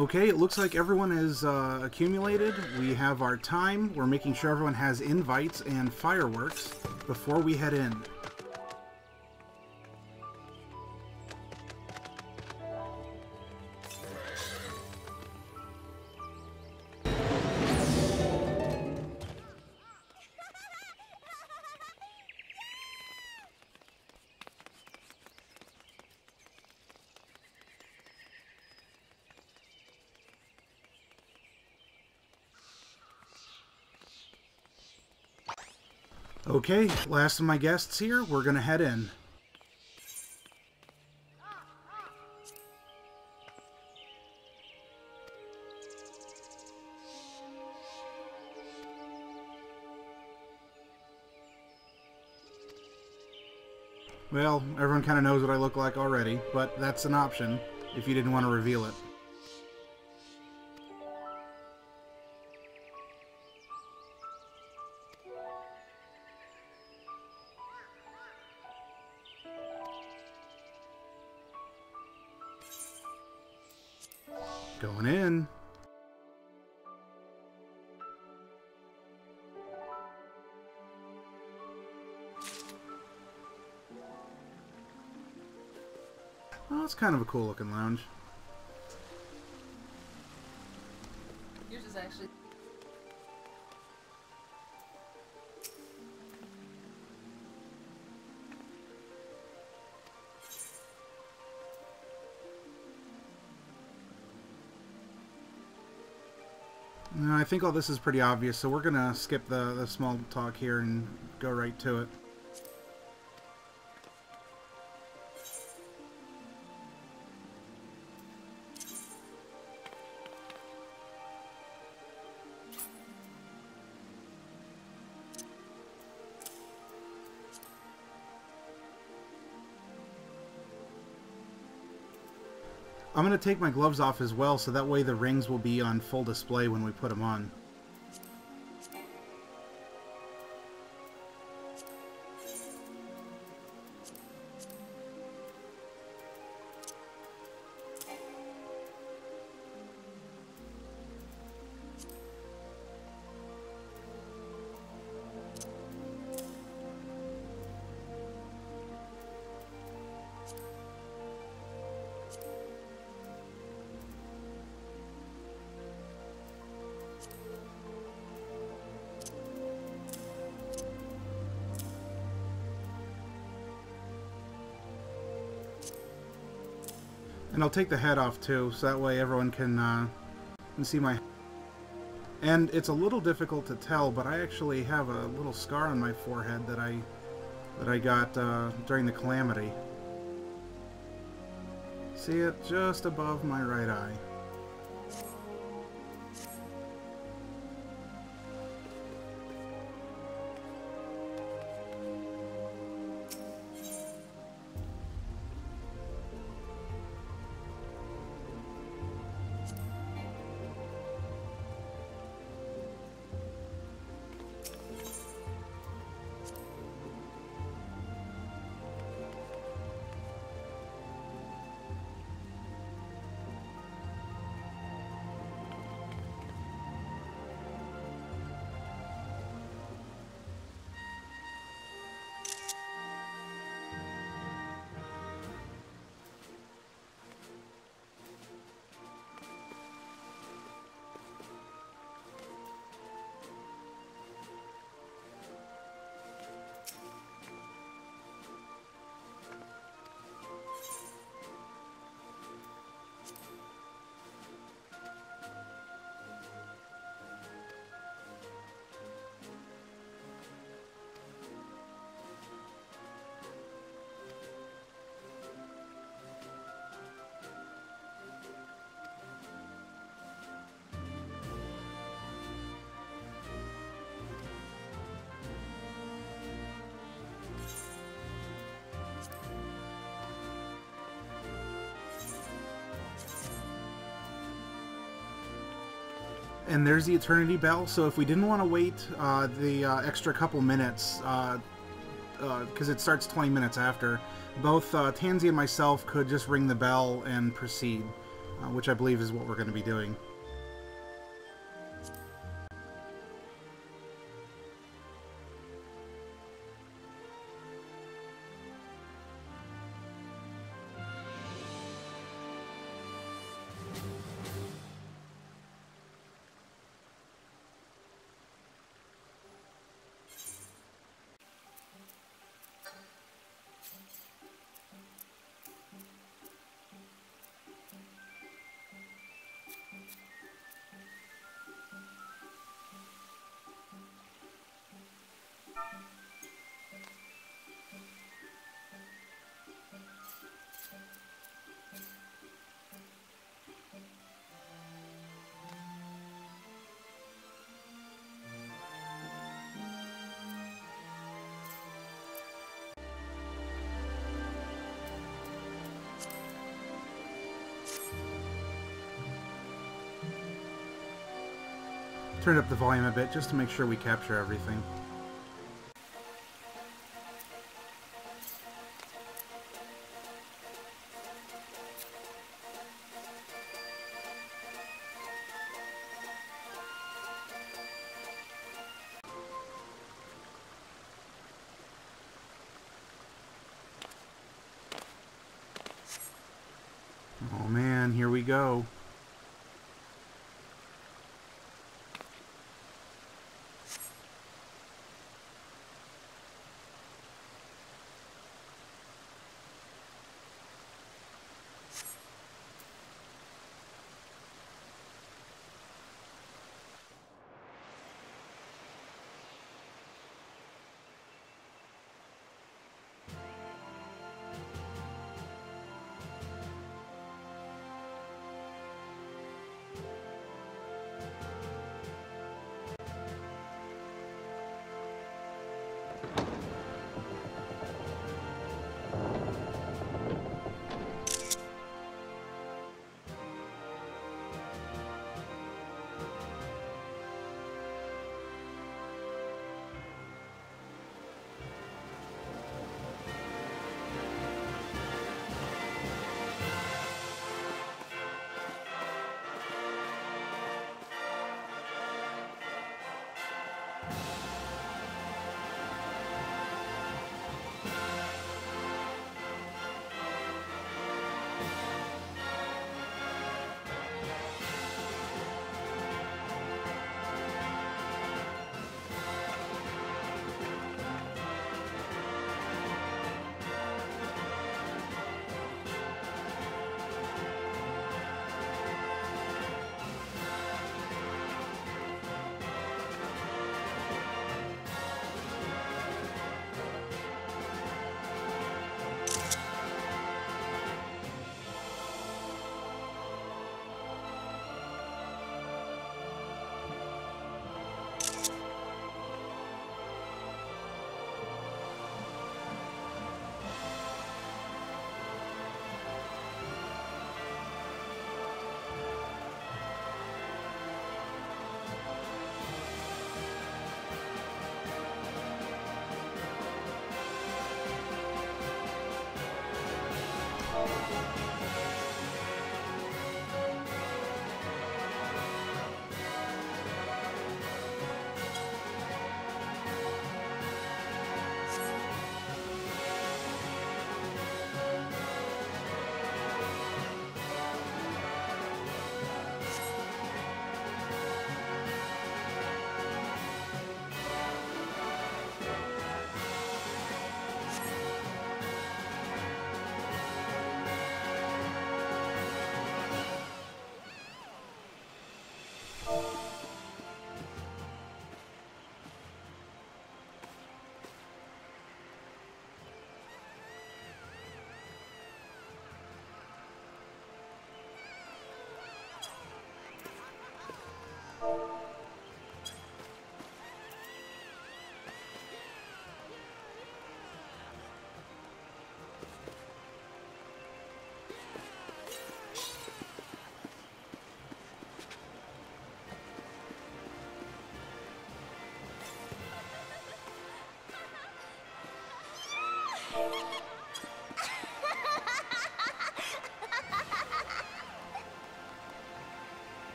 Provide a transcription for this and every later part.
Okay, it looks like everyone is accumulated. We have our time. We're making sure everyone has invites and fireworks before we head in. Okay, last of my guests here. We're gonna head in. Well, everyone kind of knows what I look like already, but that's an option if you didn't want to reveal it. Going in. Oh, it's kind of a cool looking lounge. Yours is actually... No, I think all this is pretty obvious, so we're gonna skip the small talk here and go right to it. I'm going to take my gloves off as well, so that way the rings will be on full display when we put them on. And I'll take the head off too, so that way everyone can see my... And it's a little difficult to tell, but I actually have a little scar on my forehead that I got during the calamity. See it just above my right eye. And there's the Eternity Bell, so if we didn't want to wait the extra couple minutes, because it starts 20 minutes after, both Tansy and myself could just ring the bell and proceed. which I believe is what we're going to be doing. Turn up the volume a bit just to make sure we capture everything. Oh man, here we go.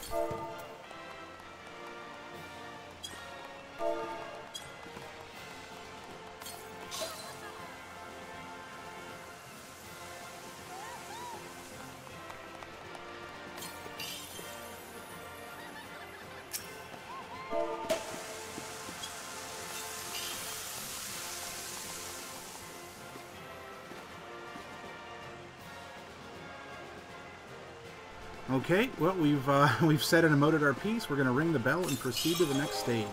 Okay, well, we've said and emoted our piece. We're going to ring the bell and proceed to the next stage.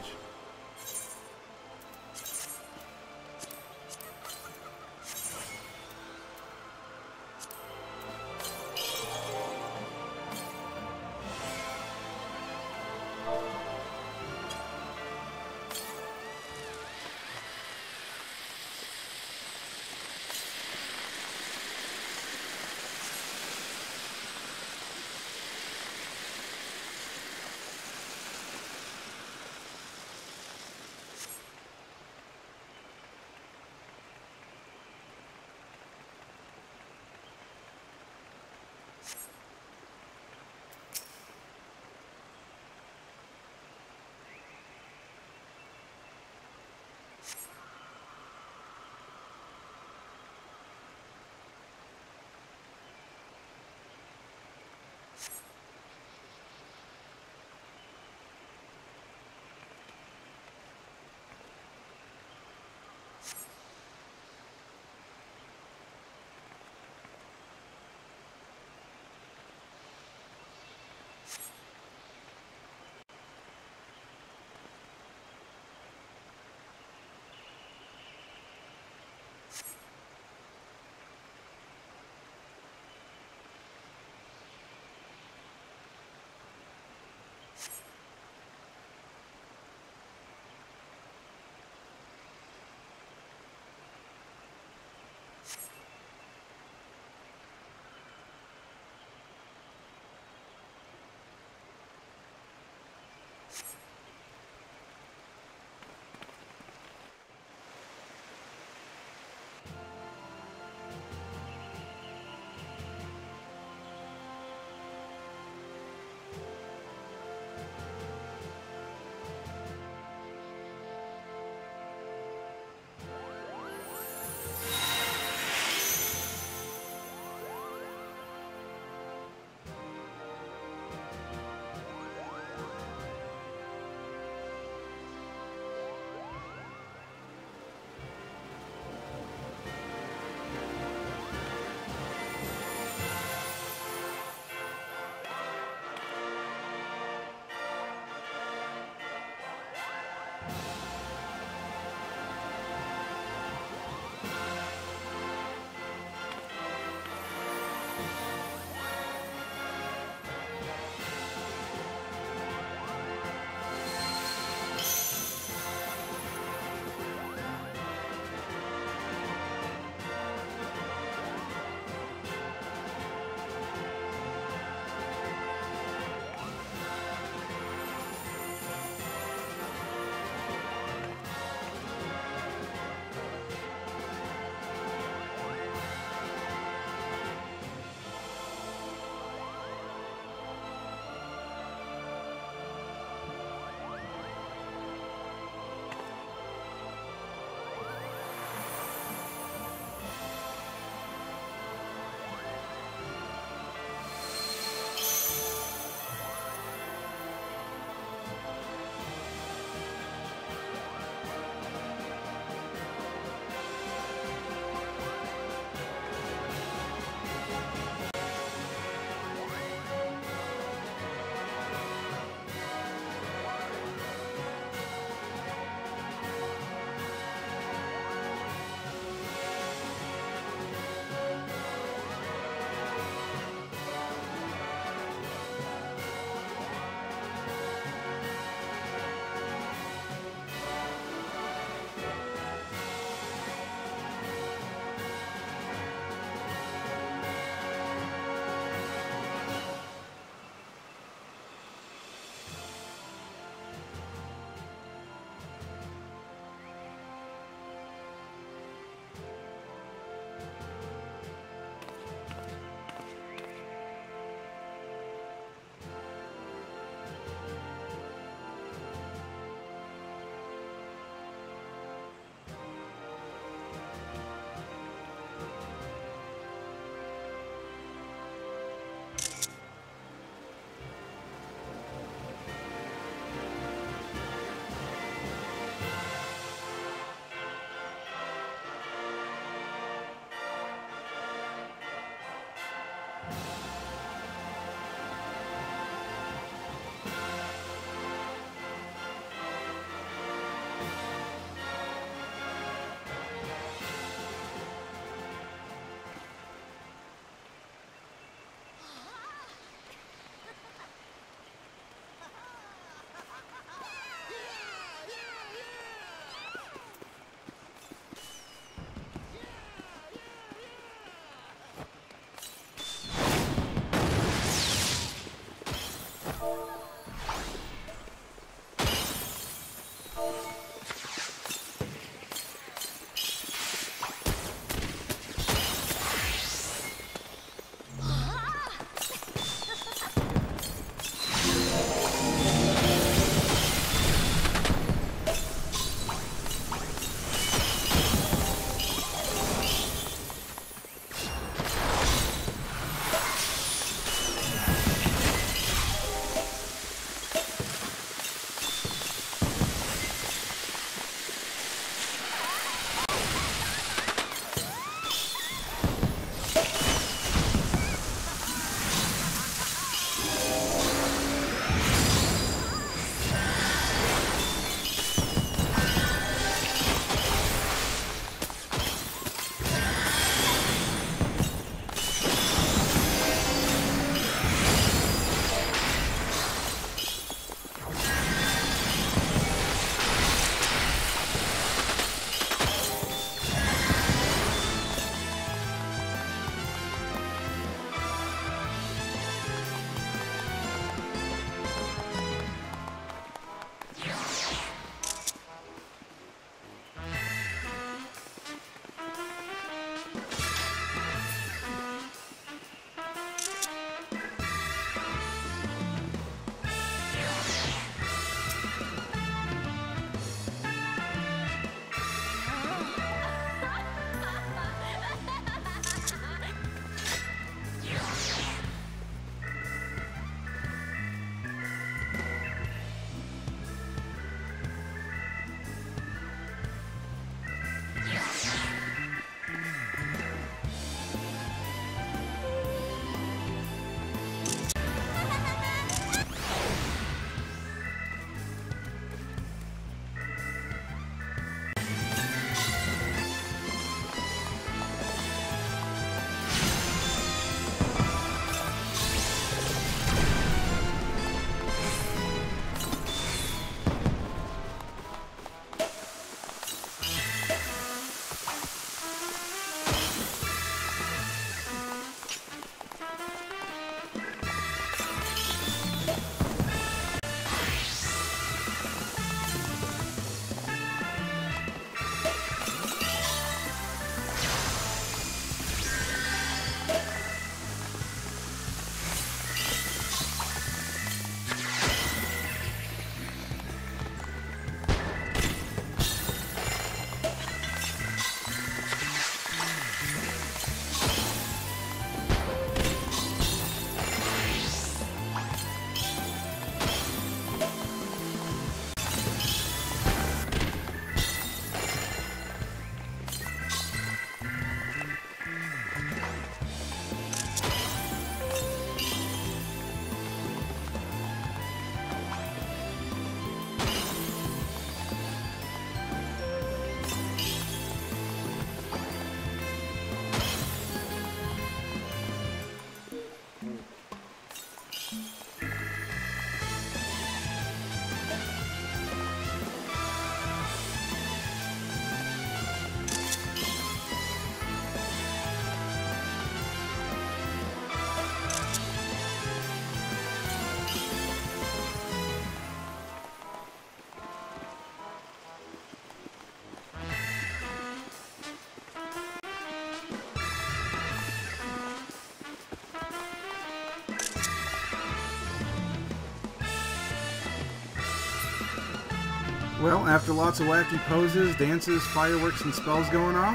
Well, after lots of wacky poses, dances, fireworks, and spells going off,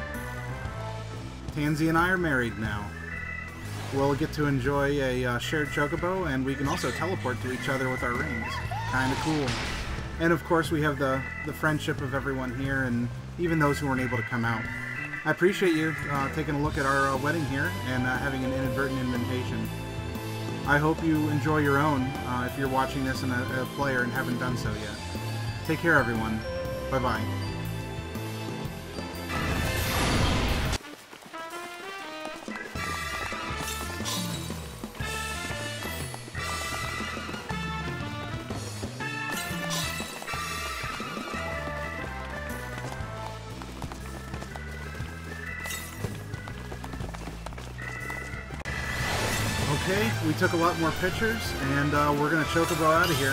Tansy and I are married now. We'll get to enjoy a shared chocobo, and we can also teleport to each other with our rings. Kinda cool. And of course we have the friendship of everyone here, and even those who weren't able to come out. I appreciate you taking a look at our wedding here, and having an inadvertent invitation. I hope you enjoy your own, if you're watching this in a player and haven't done so yet. Take care, everyone. Bye-bye. Okay, we took a lot more pictures, and we're going to chocobo out of here.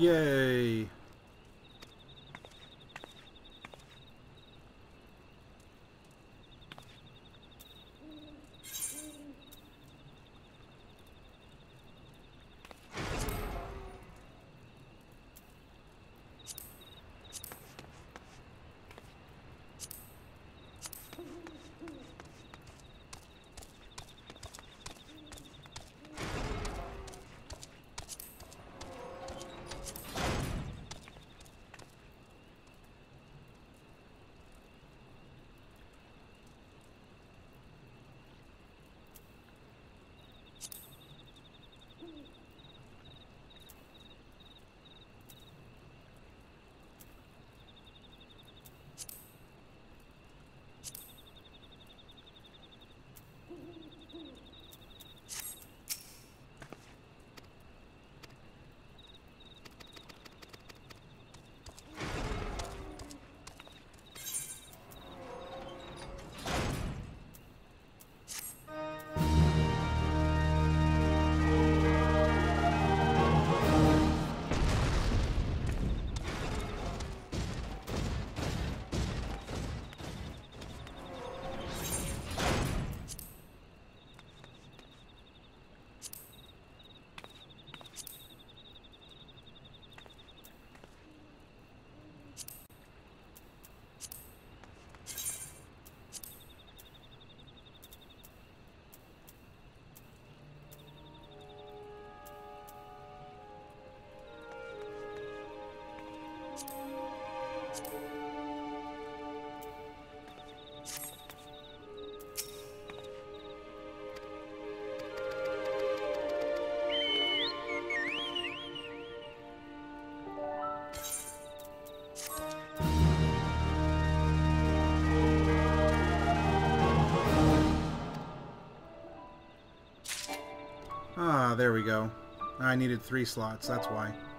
Yay! Ah, there we go. I needed 3 slots, that's why.